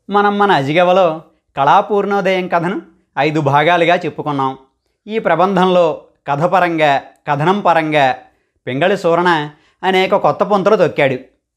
మన అజిగవలో కళాపూర్ణోదయం కథను 5 భాగాలుగా చెప్పుకున్నాం. ఈ ప్రబంధంలో కథపరంగా కథనం పరంగా పింగళి సూరణ అనేక కొత్త పుంతలు తొక్కాడు.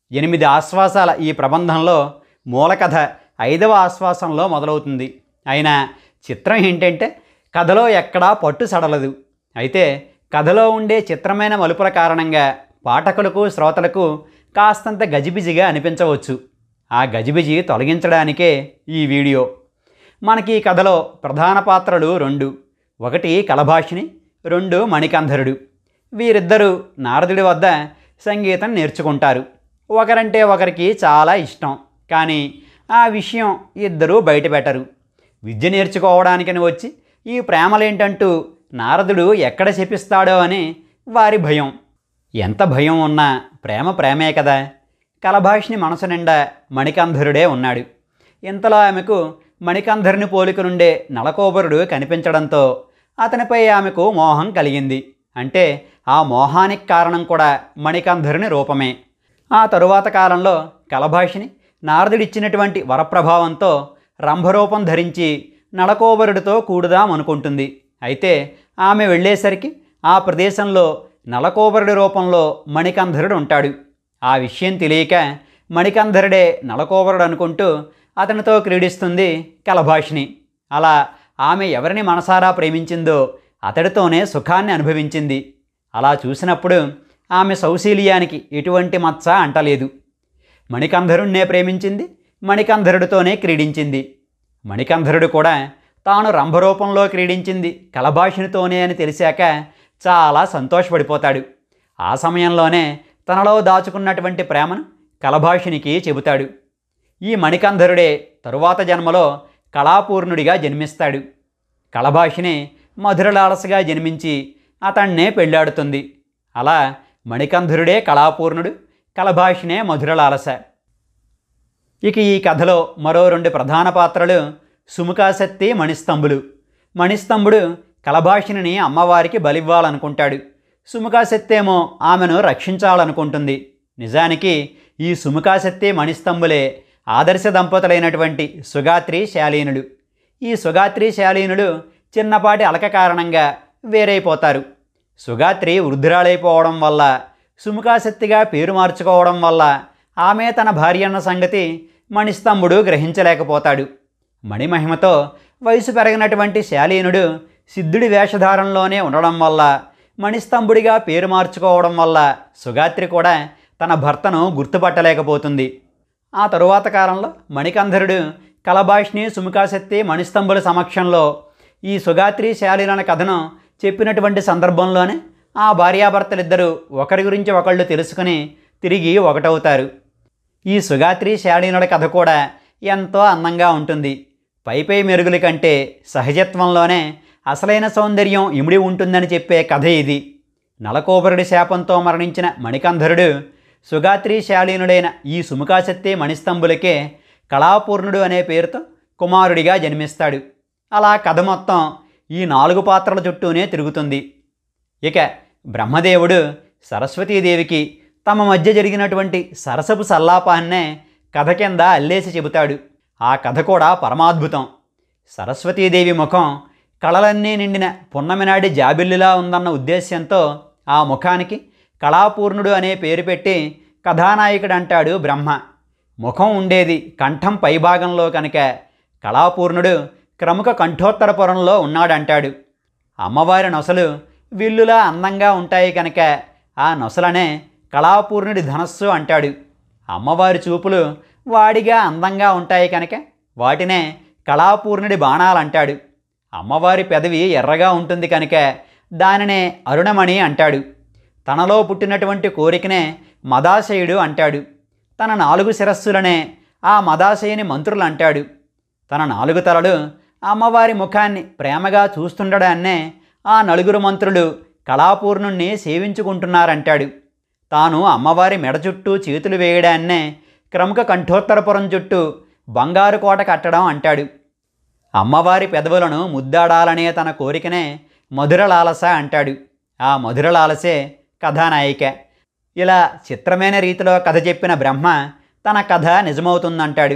8 ఆశ్వాసాల ఈ ప్రబంధంలో మూలకథ 5వ ఆశ్వాసంలో మొదలవుతుంది. అయినా చిత్రం ఏంటంటే కథలో ఎక్కడా పట్టు సడలదు. అయితే కథలో ఉండే చిత్రమైన మలుపుల కారణంగా పాఠకులకు శ్రోతలకు కాస్తంత గజిబిజిగా అనిపించవచ్చు. ఆ గజిబిజి తొలగించడానికే ఈ వీడియో. మనకి ఈ కథలో ప్రధాన పాత్రలు 2. ఒకటి కలభాషిణి, 2 మణికంధరుడు. వీరిద్దరూ నారదుడి వద్ద సంగీతం నేర్చుకుంటారు. ఒకరంటే ఒకరికి చాలా ఇష్టం. కానీ ఆ విషయం ఇద్దరూ బయటపెట్టరు. విద్య నేర్చుకోవడానికని వచ్చి ఈ ప్రేమలేంటంటూ నారదుడు ఎక్కడ శపిస్తాడో అని వారి భయం. ఎంత భయం ఉన్నా ప్రేమ ప్రేమే కదా. కలభాషిని మనసు నిండా మణికంధరుడే ఉన్నాడు. ఇంతలో ఆమెకు మణికంధరుని పోలిక నుండే నలకోబరుడు కనిపించడంతో అతనిపై ఆమెకు మోహం కలిగింది. అంటే ఆ మోహానికి కారణం కూడా మణికంధరుని రూపమే. ఆ తరువాత కాలంలో కలభాషిని నారదుడిచ్చినటువంటి వరప్రభావంతో రంభరూపం ధరించి నలకోబరుడితో కూడుదామనుకుంటుంది. అయితే ఆమె వెళ్ళేసరికి ఆ ప్రదేశంలో నలకోబరుడి రూపంలో మణికంధరుడు ఉంటాడు. ఆ విషయం తెలియక మణికంధరుడే నలకోబరుడు అనుకుంటూ అతనితో క్రీడిస్తుంది కలభాషిని. అలా ఆమె ఎవరిని మనసారా ప్రేమించిందో అతడితోనే సుఖాన్ని అనుభవించింది. అలా చూసినప్పుడు ఆమె సౌశీల్యానికి ఎటువంటి మచ్చ అంటలేదు. మణికంధరుణ్ణే ప్రేమించింది, మణికంధరుడితోనే క్రీడించింది. మణికంధరుడు కూడా తాను రంభరూపంలో క్రీడించింది కలభాషినితోనే అని తెలిసాక చాలా సంతోషపడిపోతాడు. ఆ సమయంలోనే తనలో దాచుకున్నటువంటి ప్రేమను కలభాషినికి చెబుతాడు. ఈ మణికంధరుడే తరువాత జన్మలో కళాపూర్ణుడిగా జన్మిస్తాడు. కలభాషిని మధురలాలసగా జన్మించి అతన్నే పెళ్ళాడుతుంది. అలా మణికంధరుడే కళాపూర్ణుడు, కలభాషినే మధురలాలస. ఇక ఈ కథలో మరో 2 ప్రధాన పాత్రలు సుముఖాసక్తి, మణిస్తంభులు. మణిస్తంభుడు కలభాషిని అమ్మవారికి బలివ్వాలనుకుంటాడు. సుముఖాసక్తి ఏమో ఆమెను రక్షించాలనుకుంటుంది. నిజానికి ఈ సుముఖాసక్తి మణిస్తంభులే ఆదర్శ దంపతులైనటువంటి సుగాత్రి శాలీనుడు. ఈ సుగాత్రి శాలీనుడు చిన్నపాటి అలక కారణంగా వేరైపోతారు. సుగాత్రి వృద్ధురాలైపోవడం వల్ల, సుముఖాసక్తిగా పేరు మార్చుకోవడం వల్ల ఆమె తన భార్య అన్న సంగతి మణిస్తంభుడు గ్రహించలేకపోతాడు. మణిమహిమతో వయసు పెరిగినటువంటి శాలీనుడు సిద్ధుడి వేషధారంలోనే ఉండడం వల్ల, మణిస్తంభుడిగా పేరు మార్చుకోవడం వల్ల సుగాత్రి కూడా తన భర్తను గుర్తుపట్టలేకపోతుంది. ఆ తరువాత కాలంలో మణికంధరుడు కలభాషిని, సుముఖాసక్తి, మణిస్తంభుల సమక్షంలో ఈ సుగాత్రి శాలీనుల కథను చెప్పినటువంటి సందర్భంలోనే ఆ భార్యాభర్తలిద్దరూ ఒకరి గురించి ఒకళ్ళు తెలుసుకుని తిరిగి ఒకటవుతారు. ఈ సుగాత్రి శాలీనుల కథ కూడా ఎంతో అందంగా ఉంటుంది. పైపై మెరుగుల కంటే సహజత్వంలోనే అసలైన సౌందర్యం ఇమిడి ఉంటుందని చెప్పే కథ ఇది. నలకోబరుడి శాపంతో మరణించిన మణికంధరుడు సుగాత్రి శాలీనుడైన ఈ సుముఖాసక్తి మణిస్తంభులకే కళాపూర్ణుడు అనే పేరుతో కుమారుడిగా జన్మిస్తాడు. అలా కథ మొత్తం ఈ 4 పాత్రల చుట్టూనే తిరుగుతుంది. ఇక బ్రహ్మదేవుడు సరస్వతీదేవికి తమ మధ్య జరిగినటువంటి సరసపు సల్లాపాన్నే కథ కింద అల్లేసి చెబుతాడు. ఆ కథ కూడా పరమాద్భుతం. సరస్వతీదేవి ముఖం కళలన్నీ నిండిన పున్నమినాడి జాబిల్లిలా ఉందన్న ఉద్దేశ్యంతో ఆ ముఖానికి కళాపూర్ణుడు అనే పేరు పెట్టి కథానాయకుడు అంటాడు బ్రహ్మ. ముఖం ఉండేది కంఠం పైభాగంలో కనుక కళాపూర్ణుడు క్రముక కంఠోత్తరపురంలో ఉన్నాడంటాడు. అమ్మవారి నొసలు విల్లులా అందంగా ఉంటాయి కనుక ఆ నొసలనే కళాపూర్ణుడి ధనస్సు అంటాడు. అమ్మవారి చూపులు వాడిగా అందంగా ఉంటాయి కనుక వాటినే కళాపూర్ణుడి బాణాలంటాడు. అమ్మవారి పెదవి ఎర్రగా ఉంటుంది కనుక దానినే అరుణమణి అంటాడు. తనలో పుట్టినటువంటి కోరికనే మదాశయుడు అంటాడు. తన 4 శిరస్సులనే ఆ మదాశయుని మంత్రులు అంటాడు. తన 4 తలలు అమ్మవారి ముఖాన్ని ప్రేమగా చూస్తుండడాన్నే ఆ 4 మంత్రులు కళాపూర్ణుణ్ణి సేవించుకుంటున్నారంటాడు. తాను అమ్మవారి మెడ చుట్టూ చేతులు వేయడాన్నే క్రముక కంఠోత్తరపురం చుట్టూ బంగారు కోట కట్టడం అంటాడు. అమ్మవారి పెదవులను ముద్దాడాలనే తన కోరికనే మధురలాలస అంటాడు. ఆ మధురలాలసే కథానాయిక. ఇలా చిత్రమైన రీతిలో కథ చెప్పిన బ్రహ్మ తన కథ నిజమవుతుందంటాడు.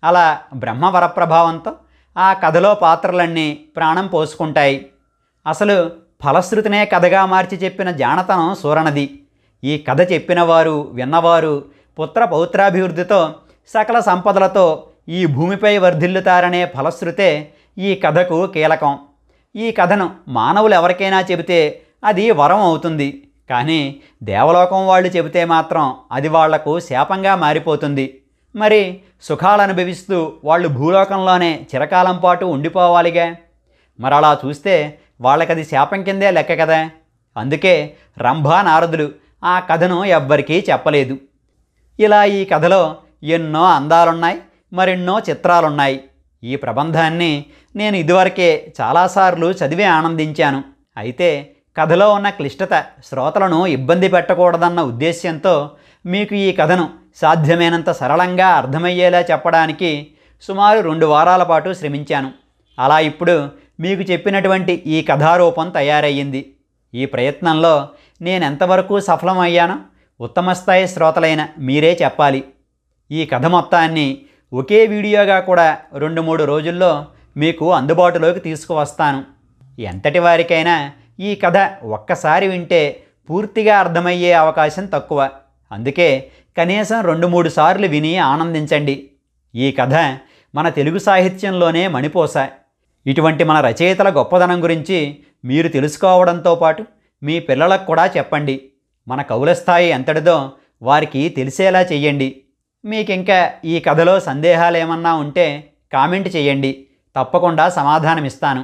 అలా బ్రహ్మవర ప్రభావంతో ఆ కథలో పాత్రలన్నీ ప్రాణం పోసుకుంటాయి. అసలు ఫలశ్రుతినే కథగా మార్చి చెప్పిన జానతనం సూరనది. ఈ కథ చెప్పినవారు విన్నవారు పుత్ర పౌత్రాభివృద్ధితో సకల సంపదలతో ఈ భూమిపై వర్ధిల్లుతారనే ఫలశ్రుతే ఈ కథకు కీలకం. ఈ కథను మానవులు ఎవరికైనా చెబితే అది వరం అవుతుంది. కానీ దేవలోకం వాళ్ళు చెబితే మాత్రం అది వాళ్లకు శాపంగా మారిపోతుంది. మరి సుఖాలు అనుభవిస్తూ వాళ్ళు భూలోకంలోనే చిరకాలం పాటు ఉండిపోవాలిగా. మరి అలా చూస్తే వాళ్ళకది శాపం కిందే లెక్క కదా. అందుకే రంభా నారదులు ఆ కథను ఎవ్వరికీ చెప్పలేదు. ఇలా ఈ కథలో ఎన్నో అందాలున్నాయి, మరెన్నో చిత్రాలున్నాయి. ఈ ప్రబంధాన్ని నేను ఇదివరకే చాలాసార్లు చదివి ఆనందించాను. అయితే కథలో ఉన్న క్లిష్టత శ్రోతలను ఇబ్బంది పెట్టకూడదన్న ఉద్దేశ్యంతో మీకు ఈ కథను సాధ్యమైనంత సరళంగా అర్థమయ్యేలా చెప్పడానికి సుమారు 2 వారాల పాటు శ్రమించాను. అలా ఇప్పుడు మీకు చెప్పినటువంటి ఈ కథారూపం తయారయ్యింది. ఈ ప్రయత్నంలో నేనెంతవరకు సఫలమయ్యానో ఉత్తమ స్థాయి శ్రోతలైన మీరే చెప్పాలి. ఈ కథ మొత్తాన్ని ఒకే వీడియోగా కూడా 2-3 రోజుల్లో మీకు అందుబాటులోకి తీసుకువస్తాను. ఎంతటి వారికైనా ఈ కథ ఒక్కసారి వింటే పూర్తిగా అర్థమయ్యే అవకాశం తక్కువ. అందుకే కనీసం 2-3 సార్లు విని ఆనందించండి. ఈ కథ మన తెలుగు సాహిత్యంలోనే మణిపోస. ఇటువంటి మన రచయితల గొప్పదనం గురించి మీరు తెలుసుకోవడంతో పాటు మీ పిల్లలకు కూడా చెప్పండి. మన కవుల స్థాయి ఎంతటిదో వారికి తెలిసేలా చెయ్యండి. మీకింకా ఈ కథలో సందేహాలు ఏమన్నా ఉంటే కామెంట్ చేయండి, తప్పకుండా సమాధానమిస్తాను.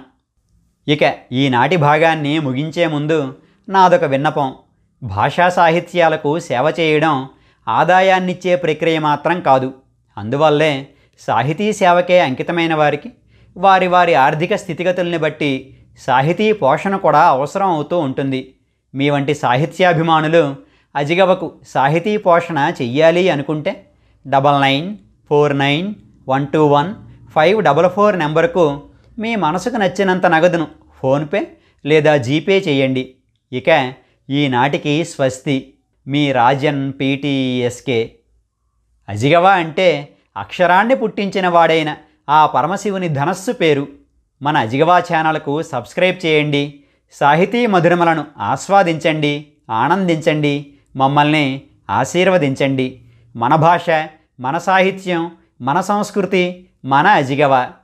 ఇక ఈనాటి భాగాన్ని ముగించే ముందు నాదొక విన్నపం. భాషా సాహిత్యాలకు సేవ చేయడం ఆదాయాన్నిచ్చే ప్రక్రియ మాత్రం కాదు. అందువల్లే సాహితీ సేవకే అంకితమైన వారికి వారి వారి ఆర్థిక స్థితిగతుల్ని బట్టి సాహితీ పోషణ కూడా అవసరం అవుతూ ఉంటుంది. మీ వంటి సాహిత్యాభిమానులు అజిగవకు సాహితీ పోషణ చెయ్యాలి అనుకుంటే 9949121544 నెంబరుకు మీ మనసుకు నచ్చినంత నగదును ఫోన్పే లేదా జీపే చేయండి. ఇక ఈనాటికి స్వస్తి. మీ రాజన్ పీటీఎస్కే. అజిగవ అంటే అక్షరాన్ని పుట్టించిన వాడైన ఆ పరమశివుని ధనస్సు పేరు. మన అజిగవా ఛానల్కు సబ్స్క్రైబ్ చేయండి. సాహితీ మధురమలను ఆస్వాదించండి, ఆనందించండి, మమ్మల్ని ఆశీర్వదించండి. మన భాష, మన సాహిత్యం, మన సంస్కృతి, మన అజిగవ.